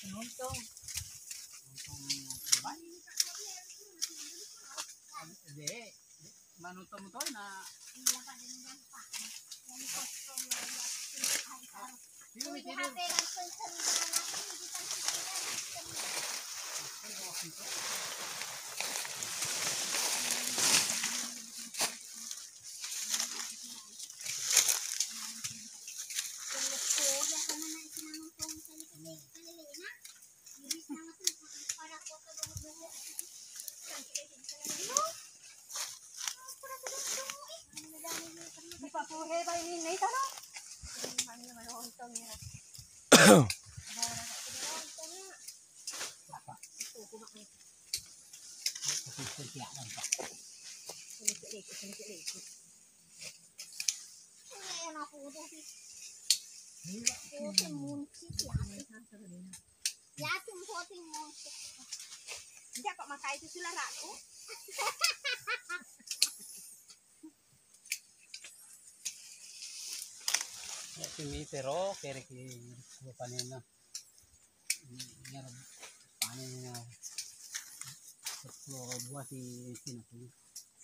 Nuntong. Nuntong ba? Hindi. Manuntong mo to na. Hindi pa makain itu sila raku. Ya sini pero kere ki panen na. Panen na. So buat si sini.